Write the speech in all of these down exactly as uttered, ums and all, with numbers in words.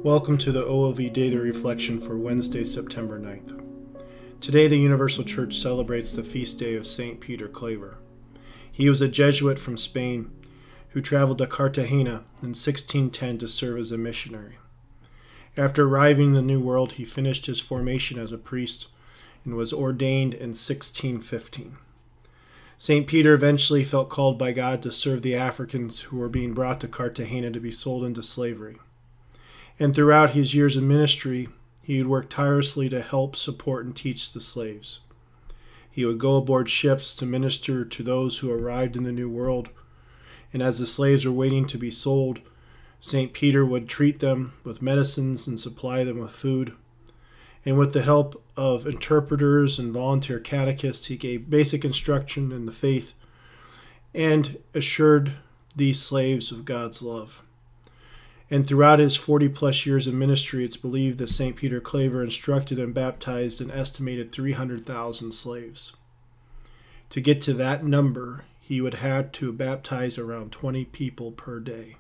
Welcome to the O L V Daily Reflection for Wednesday, September ninth. Today the Universal Church celebrates the feast day of Saint Peter Claver. He was a Jesuit from Spain who traveled to Cartagena in sixteen ten to serve as a missionary. After arriving in the New World, he finished his formation as a priest and was ordained in sixteen fifteen. Saint Peter eventually felt called by God to serve the Africans who were being brought to Cartagena to be sold into slavery. And throughout his years of ministry, he would work tirelessly to help, support, and teach the slaves. He would go aboard ships to minister to those who arrived in the New World, and as the slaves were waiting to be sold, Saint Peter would treat them with medicines and supply them with food. And with the help of interpreters and volunteer catechists, he gave basic instruction in the faith and assured these slaves of God's love. And throughout his forty plus years of ministry, it's believed that Saint Peter Claver instructed and baptized an estimated three hundred thousand slaves. To get to that number, he would have to baptize around twenty people per day.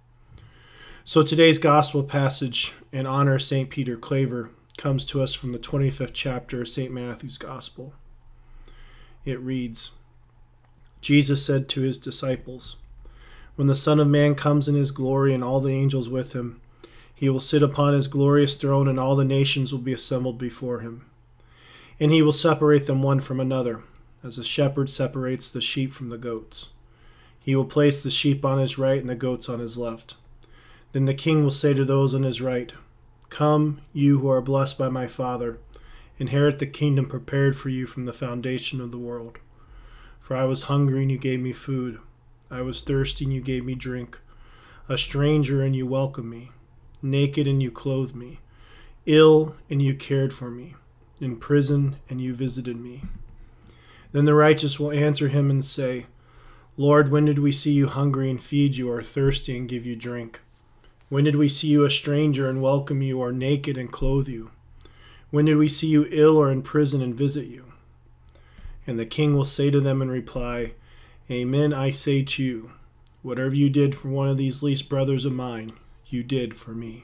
So today's gospel passage in honor of Saint Peter Claver comes to us from the twenty-fifth chapter of Saint Matthew's Gospel. It reads, Jesus said to his disciples, "When the Son of Man comes in his glory and all the angels with him, he will sit upon his glorious throne, and all the nations will be assembled before him. And he will separate them one from another, as a shepherd separates the sheep from the goats. He will place the sheep on his right and the goats on his left. Then the king will say to those on his right, 'Come, you who are blessed by my Father, inherit the kingdom prepared for you from the foundation of the world. For I was hungry and you gave me food. I was thirsty and you gave me drink. A stranger and you welcomed me. Naked and you clothed me. Ill and you cared for me. In prison and you visited me.' Then the righteous will answer him and say, 'Lord, when did we see you hungry and feed you, or thirsty and give you drink? When did we see you a stranger and welcome you, or naked and clothe you? When did we see you ill or in prison and visit you?' And the king will say to them in reply, 'Amen, I say to you, whatever you did for one of these least brothers of mine, you did for me.'"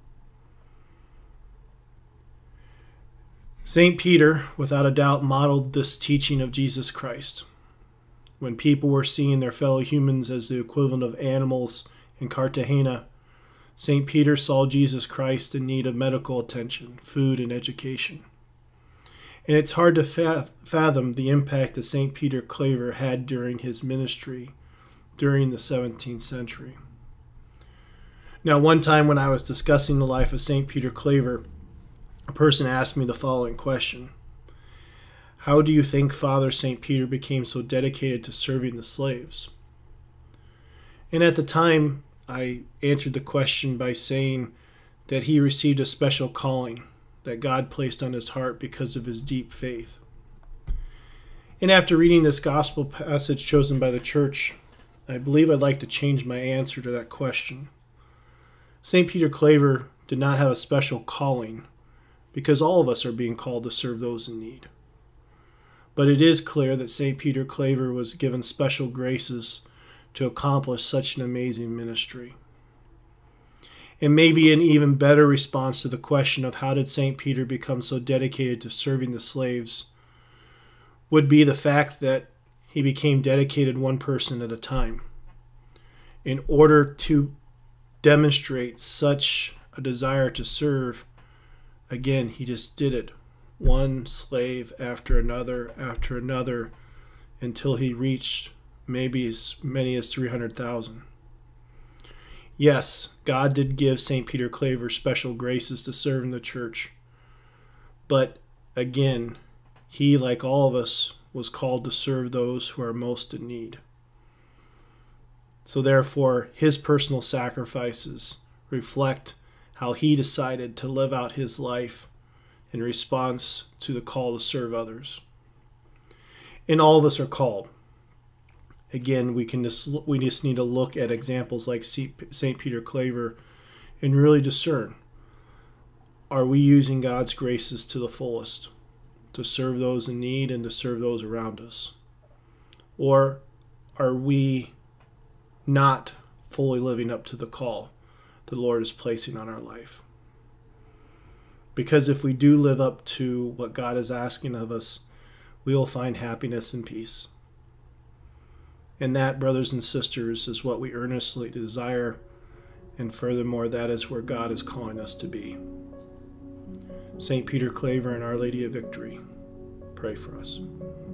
Saint Peter, without a doubt, modeled this teaching of Jesus Christ. When people were seeing their fellow humans as the equivalent of animals in Cartagena, Saint Peter saw Jesus Christ in need of medical attention, food, and education. And it's hard to fathom the impact that Saint Peter Claver had during his ministry during the seventeenth century. Now, one time when I was discussing the life of Saint Peter Claver, a person asked me the following question: "How do you think Father Saint Peter became so dedicated to serving the slaves?" And at the time, I answered the question by saying that he received a special calling that God placed on his heart because of his deep faith. And after reading this gospel passage chosen by the church, I believe I'd like to change my answer to that question. Saint Peter Claver did not have a special calling, because all of us are being called to serve those in need. But it is clear that Saint Peter Claver was given special graces to accomplish such an amazing ministry. And maybe an even better response to the question of how did Saint Peter become so dedicated to serving the slaves would be the fact that he became dedicated one person at a time. In order to demonstrate such a desire to serve, again, he just did it, one slave after another after another, until he reached maybe as many as three hundred thousand. Yes, God did give Saint Peter Claver special graces to serve in the church. But again, he, like all of us, was called to serve those who are most in need. So therefore, his personal sacrifices reflect how he decided to live out his life in response to the call to serve others. And all of us are called. Again, we can just we just need to look at examples like Saint Peter Claver and really discern: are we using God's graces to the fullest to serve those in need and to serve those around us? Or are we not fully living up to the call the Lord is placing on our life. Because if we do live up to what God is asking of us, we will find happiness and peace. And that, brothers and sisters, is what we earnestly desire, and furthermore, that is where God is calling us to be. Saint Peter Claver and Our Lady of Victory, pray for us.